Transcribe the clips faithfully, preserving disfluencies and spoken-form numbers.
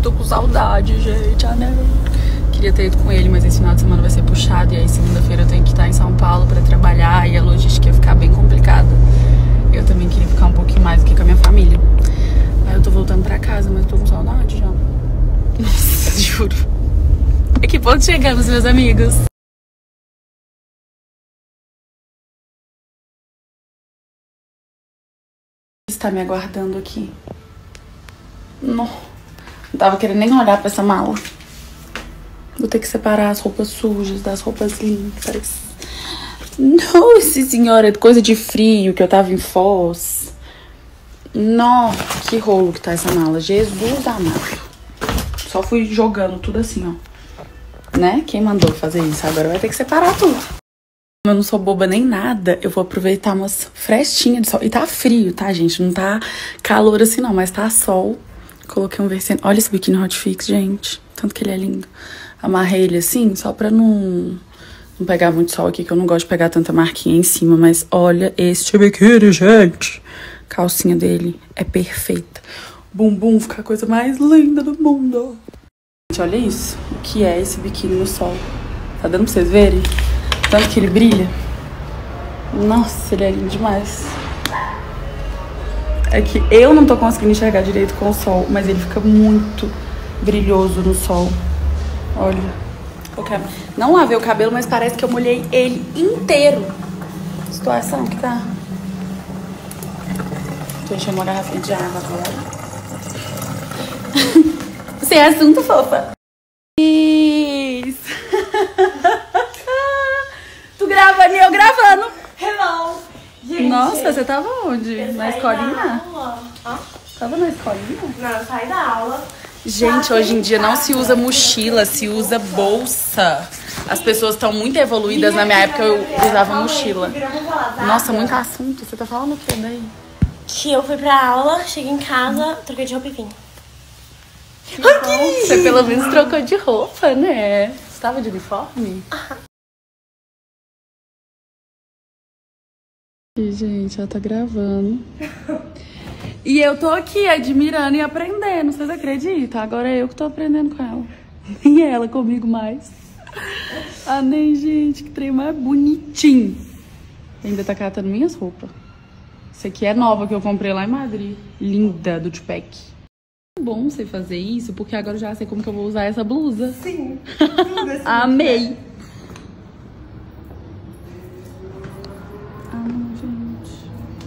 tô com saudade, gente. Ah, né? Queria ter ido com ele, mas esse final de semana vai ser puxado. E aí segunda-feira eu tenho que estar em São Paulo pra trabalhar. E a logística ia ficar bem complicada. Eu também queria ficar um pouquinho mais aqui com a minha família. Aí eu tô voltando pra casa, mas tô com saudade já. Nossa, juro. A que ponto chegamos, meus amigos? Está me aguardando aqui. Não, não tava querendo nem olhar pra essa mala. Vou ter que separar as roupas sujas das roupas limpas. Nossa senhora, coisa de frio, que eu tava em Foz. Nossa, que rolo que tá essa mala. Jesus amado. Só fui jogando tudo assim, ó. Né? Quem mandou fazer isso? Agora vai ter que separar tudo. Eu não sou boba nem nada, eu vou aproveitar umas frestinhas de sol. E tá frio, tá, gente? Não tá calor assim não, mas tá sol. Coloquei um versículo. Olha esse biquíni Hotfix, gente. Tanto que ele é lindo. Amarrei ele assim, só pra não, não pegar muito sol aqui, que eu não gosto de pegar tanta marquinha em cima. Mas olha esse biquíni, gente. A calcinha dele é perfeita. Bumbum fica a coisa mais linda do mundo. Gente, olha isso. O que é esse biquíni no sol? Tá dando pra vocês verem? Tanto que ele brilha. Nossa, ele é lindo demais. É que eu não tô conseguindo enxergar direito com o sol, mas ele fica muito brilhoso no sol. Olha. Não lavei o cabelo, mas parece que eu molhei ele inteiro. Situação que tá. Tô enchendo uma garrafinha de água agora. Sem assunto, fofa. Isso. Tu gravando e eu gravando. Hello. Gente, nossa, você tava onde? Na escolinha? Hã? Tava na escolinha? Não, eu saí da aula. Gente, hoje em dia não se usa mochila, se usa bolsa. As pessoas estão muito evoluídas. Na minha época eu usava mochila. Nossa, muito assunto. Você tá falando o que daí? Que eu fui pra aula, cheguei em casa, troquei de roupa e vim. Você pelo menos trocou de roupa, né? Você tava de uniforme? Aham. E, gente, ela tá gravando. E eu tô aqui admirando e aprendendo, vocês acreditam? Agora é eu que tô aprendendo com ela. Nem ela comigo mais. Ah, nem, gente, que trem mais bonitinho. Ainda tá catando minhas roupas. Essa aqui é nova que eu comprei lá em Madrid. Linda, do Tupac. É bom você fazer isso, porque agora eu já sei como que eu vou usar essa blusa. Sim. Amei. Ah, não, gente.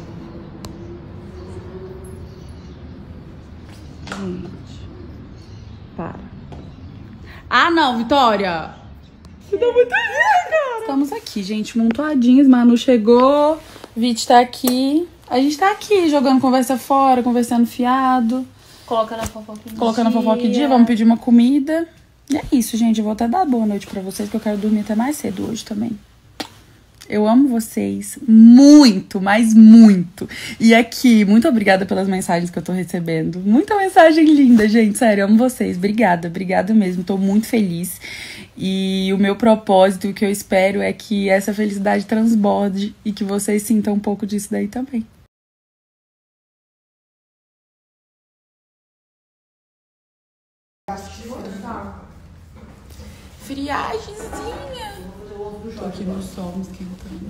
Gente. Para. Ah, não, Vitória. Você tá muito linda, cara. Estamos aqui, gente, montuadinhos. Manu chegou. Vit tá aqui. A gente tá aqui jogando conversa fora, conversando fiado. Colocando a fofoca em dia. Colocando a fofoca em dia. Vamos pedir uma comida. E é isso, gente. Eu vou até dar boa noite pra vocês, que eu quero dormir até mais cedo hoje também. Eu amo vocês muito, mas muito. E aqui, muito obrigada pelas mensagens que eu tô recebendo. Muita mensagem linda, gente. Sério, eu amo vocês. Obrigada, obrigada mesmo. Tô muito feliz. E o meu propósito, o que eu espero é que essa felicidade transborde e que vocês sintam um pouco disso daí também. Friagemzinha. Tô aqui no sol me esquentando.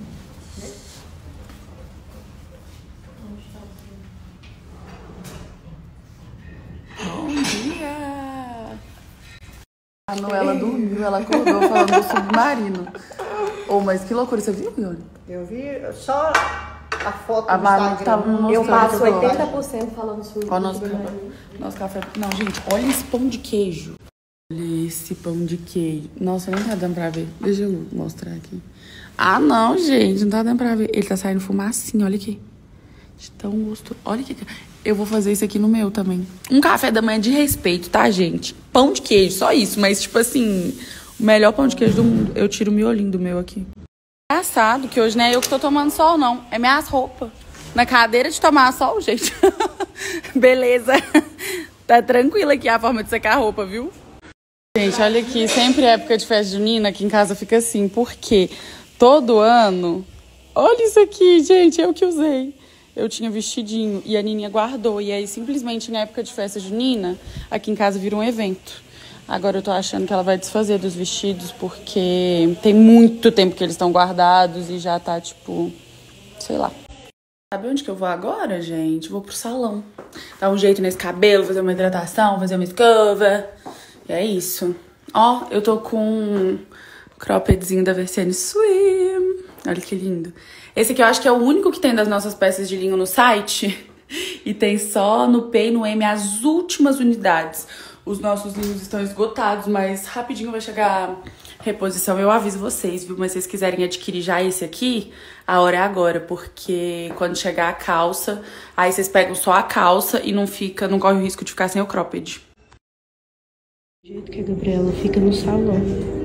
Bom dia! A Noela dormiu, ela acordou falando do submarino. Oh, mas que loucura, você viu, Ione? Eu vi só a foto A do Manu Instagram. tava me mostrando. Eu passo que eu oitenta gosto. por cento falando sobre Ó, nosso café. Nosso café. Não, gente, olha esse pão de queijo. Olha esse pão de queijo. Nossa, não tá dando pra ver. Deixa eu mostrar aqui. Ah, não, gente, não tá dando pra ver. Ele tá saindo fumacinha, olha aqui. De tão gostoso. Olha aqui. Eu vou fazer isso aqui no meu também. Um café da manhã de respeito, tá, gente? Pão de queijo, só isso. Mas, tipo assim, o melhor pão de queijo do mundo. Eu tiro o miolinho do meu aqui. Engraçado que hoje não é eu que tô tomando sol, não. É minhas roupas. Na cadeira de tomar sol, gente. Beleza. Tá tranquila aqui a forma de secar a roupa, viu? Gente, olha aqui. Sempre época de festa junina, aqui em casa fica assim. Por quê? Todo ano... Olha isso aqui, gente. Eu que usei. eu tinha vestidinho e a Nininha guardou. E aí, simplesmente, na época de festa junina, aqui em casa vira um evento. Agora eu tô achando que ela vai desfazer dos vestidos, porque tem muito tempo que eles estão guardados e já tá, tipo, sei lá. Sabe onde que eu vou agora, gente? Vou pro salão. Dar um jeito nesse cabelo, fazer uma hidratação, fazer uma escova. E é isso. Ó, eu tô com um croppedzinho da Versace Swim. Olha que lindo. Esse aqui eu acho que é o único que tem das nossas peças de linho no site. E tem só no P e no M as últimas unidades. Os nossos linhos estão esgotados, mas rapidinho vai chegar reposição. Eu aviso vocês, viu? Mas se vocês quiserem adquirir já esse aqui, a hora é agora. Porque quando chegar a calça, aí vocês pegam só a calça e não fica, não corre o risco de ficar sem o cropped. Do jeito que a Gabriela fica no salão.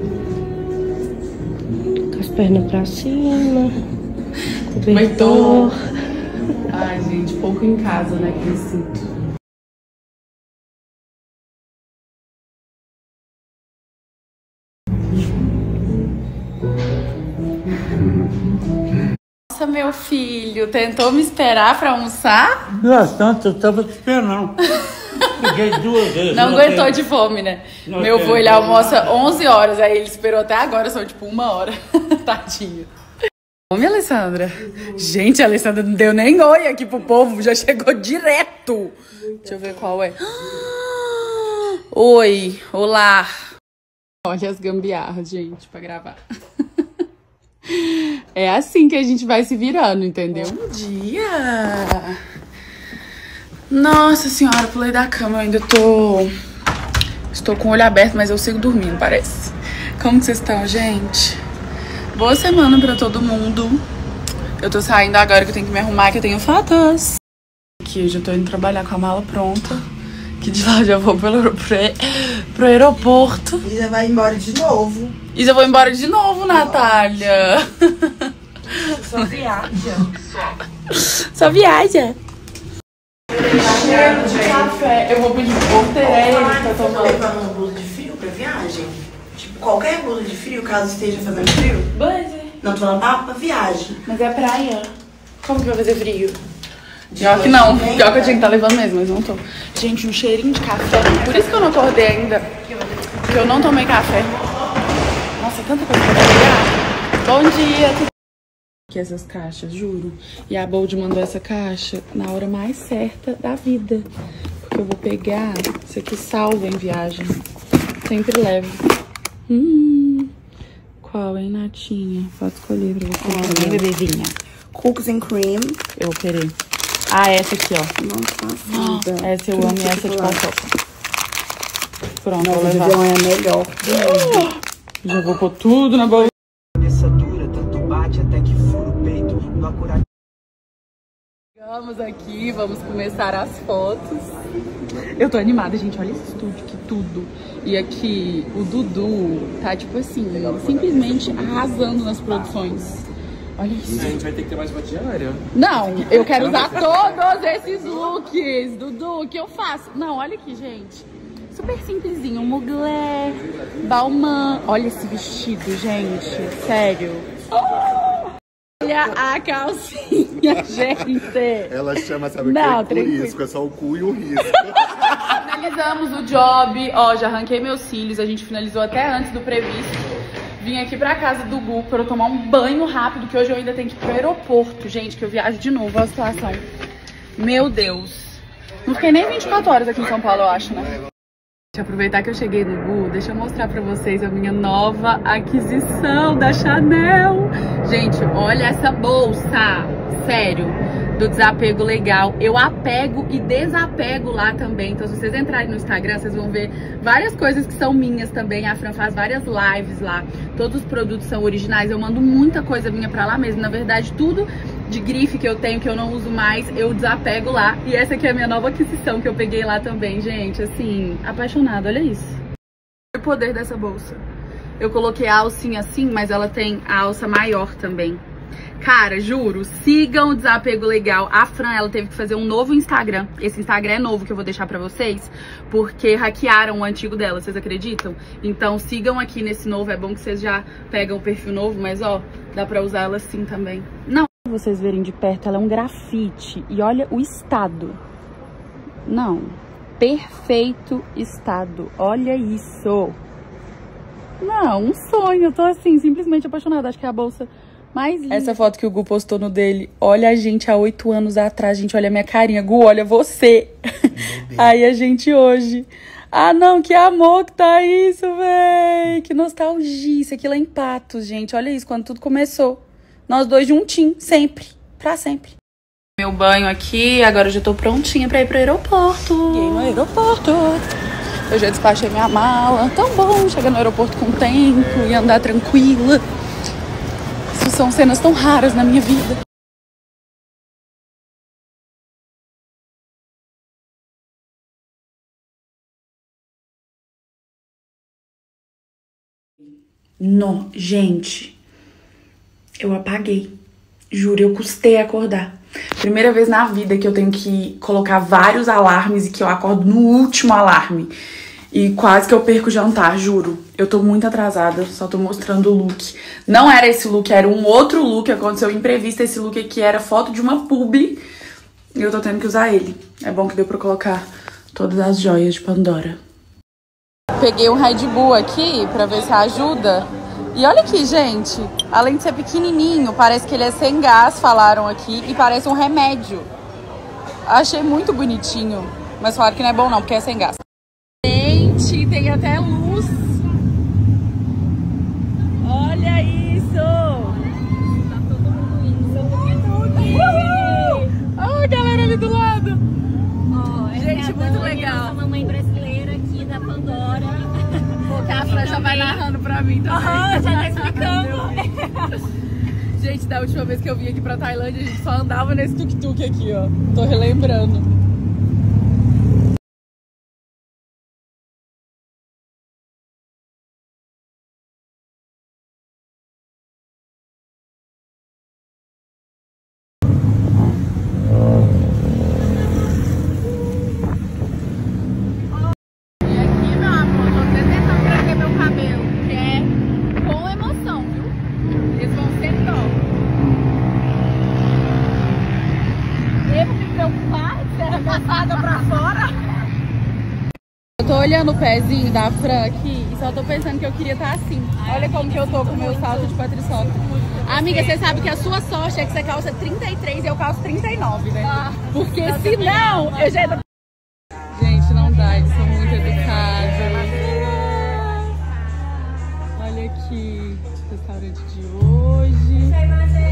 Com as pernas pra cima. Cobertor. Ai, gente, pouco em casa, né, que eu sinto. Nossa, meu filho, tentou me esperar pra almoçar? Nossa, tanto, eu tava te esperando. Fiquei duas vezes. Não aguentou de fome, né? Não meu avô, ele não. almoça onze horas, aí ele esperou até agora, são tipo uma hora. Tadinho. Fome, Alessandra? Gente, a Alessandra não deu nem oi aqui pro povo, já chegou direto. Deixa eu ver qual é. Oi, olá. Olha as gambiarras, gente, pra gravar. É assim que a gente vai se virando, entendeu? Bom dia! Nossa senhora, pulei da cama, eu ainda tô... Estou com o olho aberto, mas eu sigo dormindo, parece. Como que vocês estão, gente? Boa semana pra todo mundo. Eu tô saindo agora que eu tenho que me arrumar, que eu tenho fotos. Aqui, eu já tô indo trabalhar com a mala pronta. Que de lá já vou pro, pro, pro aeroporto. E já vai embora de novo. E já vou embora de novo, Natália. Só viaja. Só viaja. Cheiro de café. Eu vou pedir porteré, tá tomando. Levando uma blusa de frio pra viagem? Tipo, qualquer blusa de frio, caso esteja fazendo frio? Blazer. Não, tô falando pra, pra viagem. Mas é praia. Como que vai fazer frio? Pior que não. Pior que eu tinha que estar levando mesmo, mas não tô. Gente, um cheirinho de café. Por isso que eu não acordei ainda. Porque eu não tomei café. Nossa, tanta coisa pra pegar. Bom dia. Aqui essas caixas, juro. E a Bold mandou essa caixa na hora mais certa da vida. Porque eu vou pegar isso aqui salva em viagem. Sempre levo. Hum. Qual, hein, Natinha? Pode escolher pra você. Ai, bebezinha. Cookies and cream. Eu vou querer. Ah, essa aqui, ó. Nossa, ah, essa eu amo e essa de paçoca. Pronto, vou levar. é melhor. Já vou pôr tudo na bolsa. Cabeça dura, tanto bate até que fura o peito. No acurado. Chegamos aqui, vamos começar as fotos. Eu tô animada, gente. Olha esse estúdio, que tudo. E aqui, o Dudu tá, tipo assim, simplesmente arrasando nas produções. Olha isso. A gente vai ter que ter mais uma diária. Não, eu quero usar todos esses looks. Dudu, o que eu faço? Não, olha aqui, gente. Super simplesinho. Mugler, Balmain. Olha esse vestido, gente. Sério. Oh! Olha a calcinha, gente. Ela chama, sabe o Não, que? tranquilo. O risco, é só o cu e o risco. Finalizamos o job. Ó, já arranquei meus cílios. A gente finalizou até antes do previsto. Vim aqui pra casa do Gu pra eu tomar um banho rápido, que hoje eu ainda tenho que ir pro aeroporto, gente, que eu viajo de novo. Olha a situação. Meu Deus. Não fiquei nem vinte e quatro horas aqui em São Paulo, eu acho, né? Deixa eu aproveitar que eu cheguei no Gu, deixa eu mostrar pra vocês a minha nova aquisição da Chanel. Gente, olha essa bolsa. Sério. Do Desapego Legal. Eu apego e desapego lá também. Então, se vocês entrarem no Instagram, vocês vão ver várias coisas que são minhas também. A Fran faz várias lives lá. Todos os produtos são originais. Eu mando muita coisa minha pra lá mesmo. Na verdade, tudo de grife que eu tenho, que eu não uso mais, eu desapego lá. E essa aqui é a minha nova aquisição que eu peguei lá também, gente. Assim, apaixonada. Olha isso. O poder dessa bolsa. Eu coloquei a alcinha assim, mas ela tem a alça maior também. Cara, juro, sigam o Desapego Legal. A Fran, ela teve que fazer um novo Instagram. Esse Instagram é novo que eu vou deixar pra vocês, porque hackearam o antigo dela, vocês acreditam? Então sigam aqui nesse novo, é bom que vocês já pegam o perfil novo, mas ó, dá pra usar ela assim também. Não, vocês verem de perto, ela é um grafite. E olha o estado. Não, perfeito estado. Olha isso. Não, um sonho. Eu tô assim, simplesmente apaixonada. Acho que é a bolsa mais linda. Essa foto que o Gu postou no dele. Olha a gente há oito anos atrás. Gente, olha a minha carinha. Gu, olha você. Aí a gente hoje. Ah, não, que amor que tá isso, véi. Que nostalgia. Isso aqui lá em Patos, gente. Olha isso, quando tudo começou. Nós dois juntinhos, sempre. Pra sempre. Meu banho aqui. Agora eu já tô prontinha pra ir pro aeroporto. E no aeroporto. Eu já despachei minha mala. Tão bom chegar no aeroporto com tempo e andar tranquila. Isso são cenas tão raras na minha vida. Não, gente, eu apaguei. Juro, eu custei acordar. Primeira vez na vida que eu tenho que colocar vários alarmes e que eu acordo no último alarme. E quase que eu perco o jantar, juro. Eu tô muito atrasada, só tô mostrando o look. Não era esse look, era um outro look. Aconteceu imprevisto. Esse look aqui era foto de uma publi. E eu tô tendo que usar ele. É bom que deu pra colocar todas as joias de Pandora. Peguei um Red Bull aqui pra ver se ajuda. E olha aqui, gente. Além de ser pequenininho, parece que ele é sem gás, falaram aqui. E parece um remédio. Achei muito bonitinho. Mas falaram que não é bom não, porque é sem gás. Gente, tem até luz. Olha isso. Tá todo mundo indo. Olha a galera ali do lado. Oh, gente, é muito legal. Essa mamãe brasileira aqui da Pandora. A Fran já vai narrando pra mim também. Aham, já tá explicando. Gente, da última vez que eu vim aqui pra Tailândia, a gente só andava nesse tuk-tuk aqui, ó. Tô relembrando. Eu tô olhando o pezinho da Fran aqui e só tô pensando que eu queria estar assim. Olha como que eu tô com o meu salto de patriçoca. Amiga, você sabe que a sua sorte é que você calça trinta e três e eu calço trinta e nove, né? Porque senão eu já... Gente, não dá, eles são muito educados. Olha aqui, restaurante de hoje.